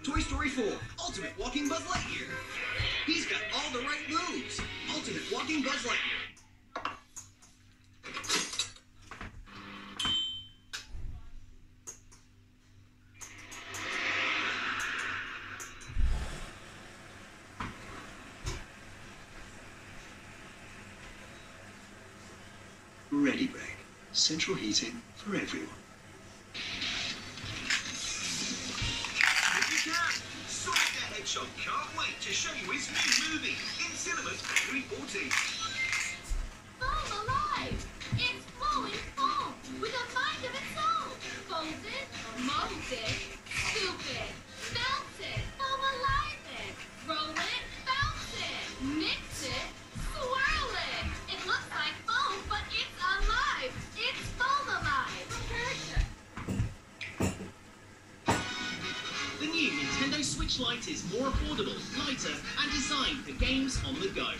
Toy Story 4, Ultimate Walking Buzz Lightyear. He's got all the right moves. Ultimate Walking Buzz Lightyear. Ready Brake. Central heating for everyone. If you can, Sonic the Hedgehog can't wait to show you his new movie in cinemas February 14th. Foam alive! It's flowing foam with a mind of its own. Folded, molded, scoop it, bounce it, foam alive it, roll it, bounce it, mix it, swirl it. It looks like foam, but it's alive. It's foam alive. The new Nintendo Switch Lite is more affordable, lighter, and designed for games on the go.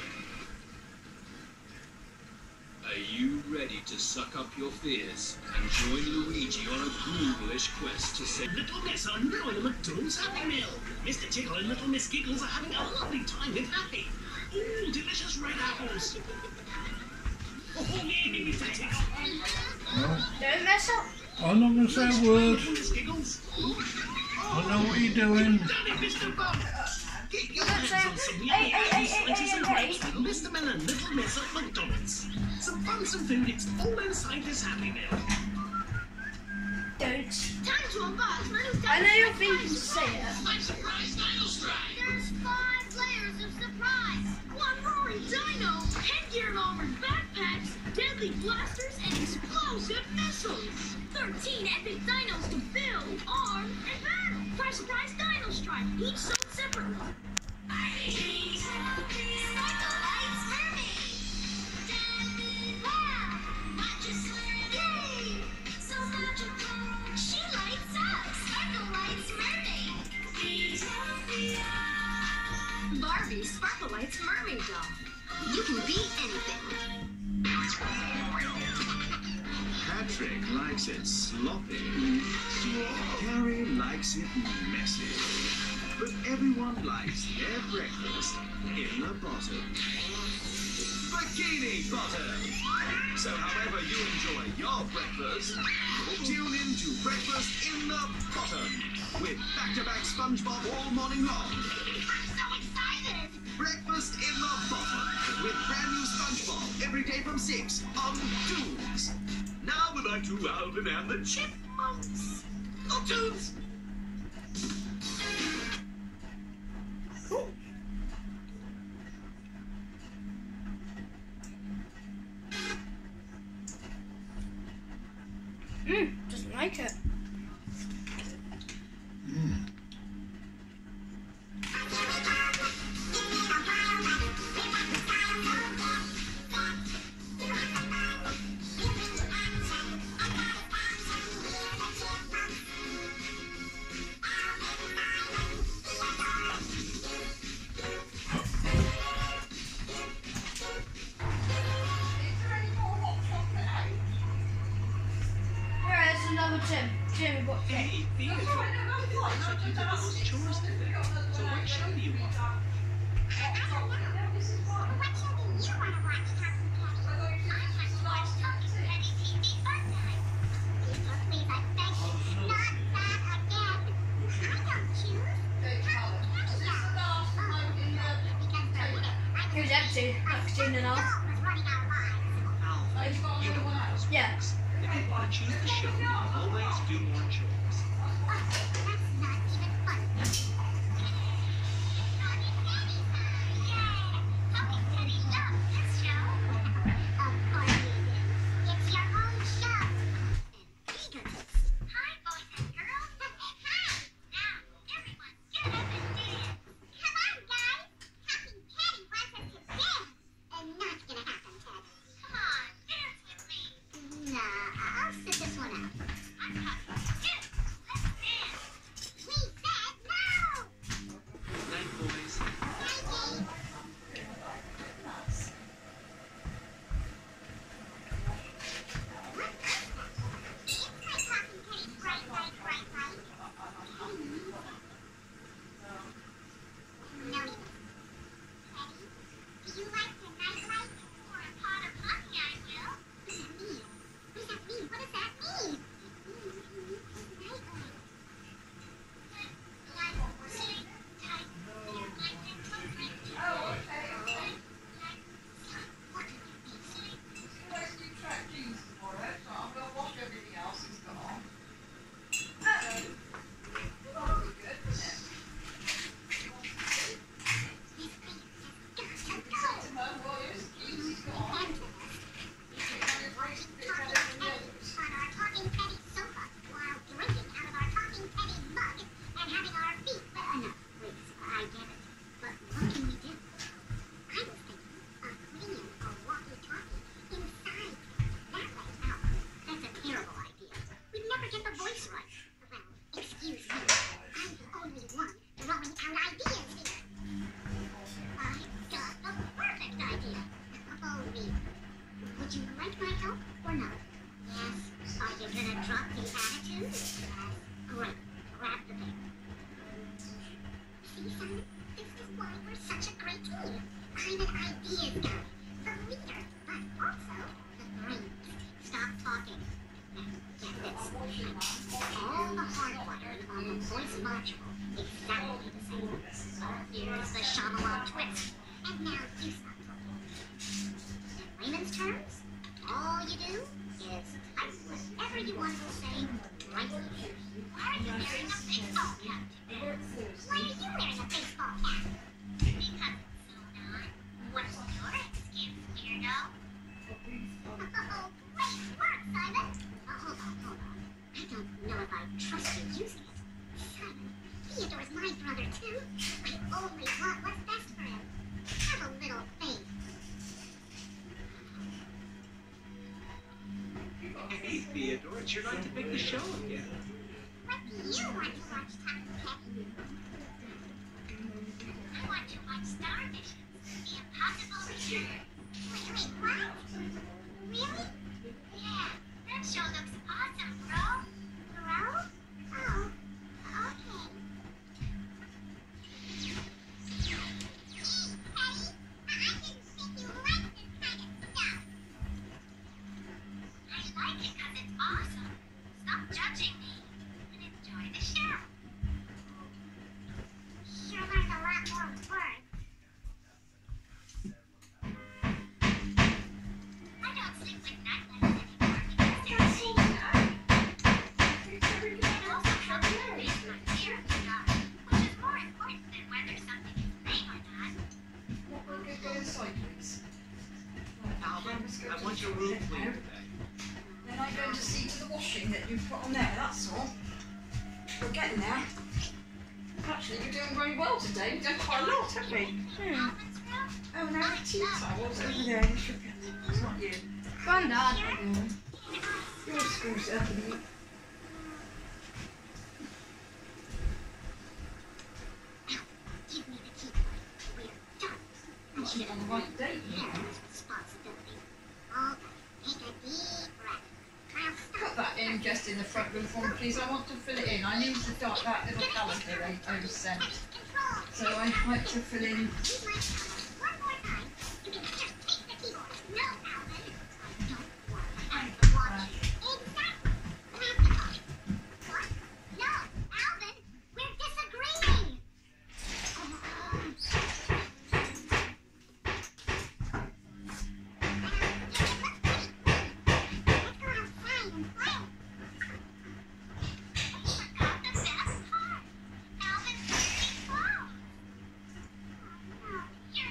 Are you ready to suck up your fears and join Luigi on a ghoulish quest to save... Little Miss are now in the McDonald's Happy Meal. Mr. Tickle and Little Miss Giggles are having a lovely time with Happy. Ooh, delicious red apples. Oh, yeah, Mr. Tickle. No, Don't mess up. I'm not going to say a word. Little Miss Giggles. I know what you're doing. Done it, Mr. Bum. Get your Don't hands on say- some Hey, yummy hey, apple hey, slices hey, and hey, grapes with Mr. Mill and Little Miss at McDonald's. Some fun, some food, it's all inside this Happy Meal. Don't. Time to unbox my new I know you're thinking to say it. My surprise dino strike. There's 5 layers of surprise. 1 roaring dino, headgear and armored backpacks, deadly blasters, and explosive missiles. 13 epic dinos to build, arm, and battle. 5 surprise dino strike, each sold separately. Wow! Not just yay! So magical. She lights up. Sparkle Lights Mermaid. Barbie Sparkle Lights Mermaid doll. You can be anything. Patrick likes it sloppy. Carrie likes it messy. But everyone likes their breakfast in the bottom. Bikini Bottom! So however you enjoy your breakfast, tune in to Breakfast in the Bottom with back-to-back SpongeBob all morning long. I'm so excited! Breakfast in the Bottom with brand new SpongeBob every day from 6 on Toons. Now we're back to Alvin and the Chipmunks. On Toons! Doesn't like it. Where is another Jim? Jim, what? Hey, Theodore. I thought you did the most chores today. So what show do you want? What show do you want to watch, Talking Teddy? I want to watch Talking Teddy TV Fun Time. People, please, I beg you, not that again. I don't choose. Who's empty? Like Jane and all. Alvin, you know how this Yeah. works. If you want to choose the show, you always do more chores. That's not even fun. Talking Teddy loves this show. Of course you do. It's your own show. And Pegasus. Hi, boys and girls. Hi. Now, everyone get up and dance. Come on, guys. Talking Teddy wants us to dance. And not gonna happen, Ted. Come on, dance with me. Nah, I'll sit this one out. I'm talking to you. and having our feet wet enough. Wait, I get it. But what can we do? I was thinking of putting in a walkie-talkie inside. That way out. That's a terrible idea. We'd never get the voice right. Well, excuse me. I'm the only one throwing out ideas here. I got the perfect idea. Oh, really? Would you like my help or no? Yes. Are you gonna drop the attitude? Yes. Great. Grab the big. See, Simon? This is why we're such a great team. I'm an ideas guy, the leader, but also the brains. Stop talking. Now, get this. All the hardwiring on the voice module exactly the same. Here's the Shyamalan twist. And now you stop talking. In layman's terms, all you do is type whatever you want to say right here. Why are you wearing a baseball cap today? Why are you wearing a baseball cap? Because it's so not. What's your excuse, weirdo? Oh, great work, Simon. Hold on. I don't know if I trust you using it. Simon, Theodore's my brother too. I only want what's best for him. Have a little faith. Hey, Theodore, it's your night to pick the show again. What do you want to watch, Tommy Cat? I want to watch Star Missions, The Impossible Return. Wait, what? Really? Yeah, that show looks awesome, bro. Bro? Oh, okay. Gee, Teddy, I didn't think you liked this kind of stuff. I like it because it's awesome. Stop judging me and enjoy the show. Sure learned a lot more words. I don't sleep with nightmares anymore because they're safe. It also helps me face my fear of the dark, which is more important than whether something is fake or not. What will go inside, please? Alvin, I want your room clean today. Then I'm going to see to the washing that you've put on there, that's all. We're getting there. Actually, you're doing very well today. We've done quite a lot, haven't we? Alvin's room? Oh, no, the tea towels over there. You should get them. It's not you. Grandad. Your school's early. Give me the key. We're done. I should On have the right date. parents' responsibility. All right, take a deep breath. I'll Put stop. that in just in the front room for me, please. I want to fill it in. I need to dot that little calendar I was sent. Control. So I like to fill in. Use my power one more time. You can just take the keyboard. No, Alvin. Don't worry. I'm watching. Exactly. Practical. What? No, Alvin. We're disagreeing. Let's go outside and play. We forgot the best part. Alvin's wearing clothes. Oh, no. You're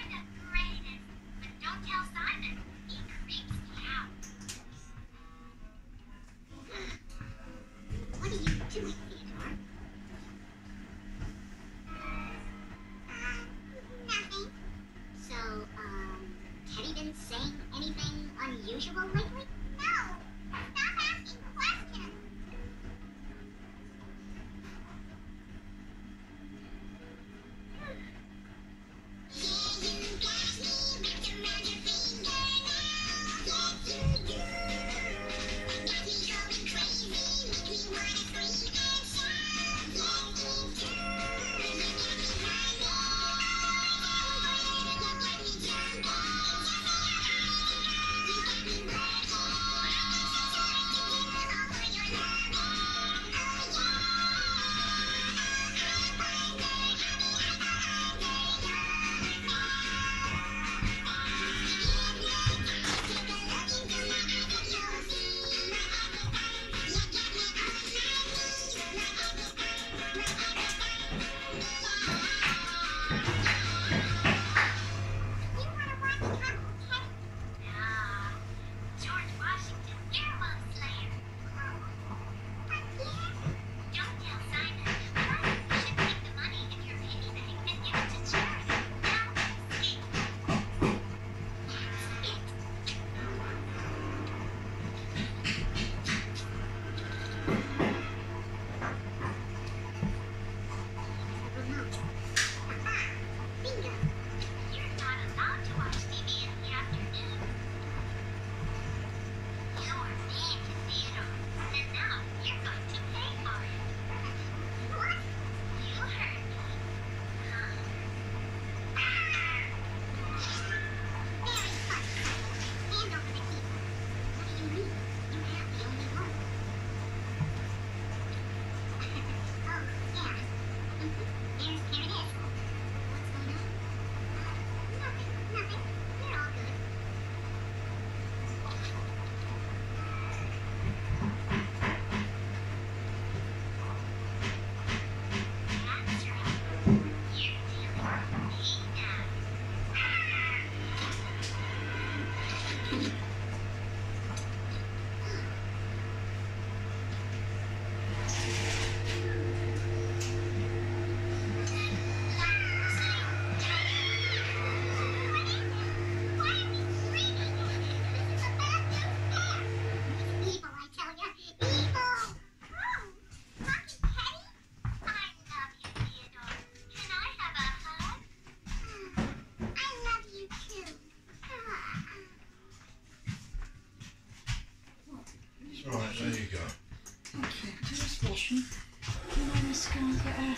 washing. And then let's go and get her.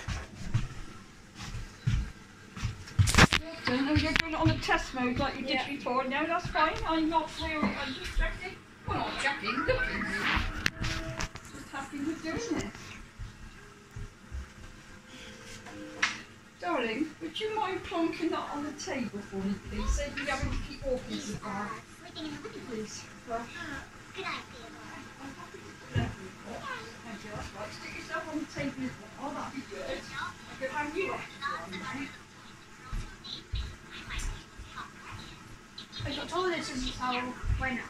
Don't know you're doing it on the test mode like you did before. No, that's fine. I'm not really. I'm just checking. Well, not checking, looking. Just happy with doing it. Darling, would you mind plonking that on the table for me, please? So you having to keep walking so far. Sleeping in the living room. Please. Well, Good idea, Laura. thank you. That's right. Stick yourself on the table as well. Oh, that'd be good. I could have you extra. I got told this is a towel. Why not?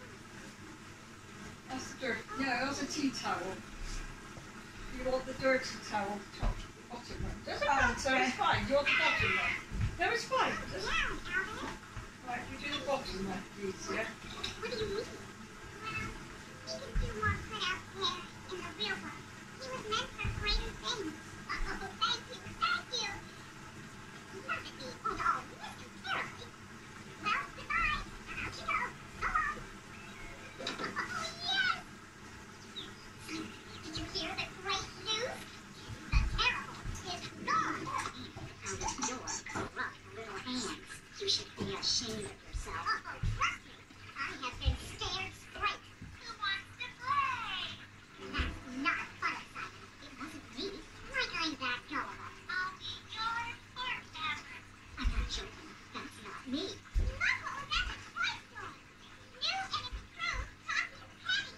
That's the dirt. No, that's a tea towel. You want the dirty towel, top, bottom one. Doesn't matter, so it's fine. You want the bottom one. No, it's fine. Doesn't Right, you do the bottom one, please, yeah? What do you mean? Well, he can do more cut-out hair in the real world. He was meant for greater things. Oh, thank you, thank you. Not to be, oh no, Mr. Carroll. Well, goodbye. Out you go. So long. Oh, yes! Did you hear the great news? The Carroll is gone. How does your corrupt little hands? You should be ashamed of yourself. Oh, trust me. I have been scared straight. Who wants to play? That's not a fun assignment. It wasn't me. Like I'm that gullible. I'll be your first effort. I'm not joking. That's not me. No, that's a toy store. New and improved Talking Penny.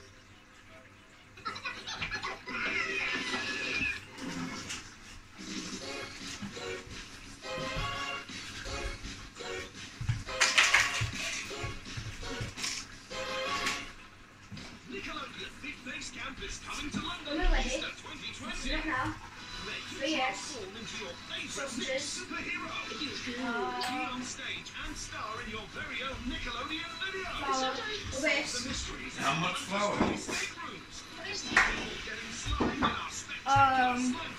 Nickelodeon Big Face Camp is coming to London We're ready. Easter 2020. Look now. Let you Yes. transform into your favourite Sausages. superhero. Be on stage and star in your very own Nickelodeon video. Flour. The This. mysteries How much flour? escape rooms. Getting slime in our spectacular slime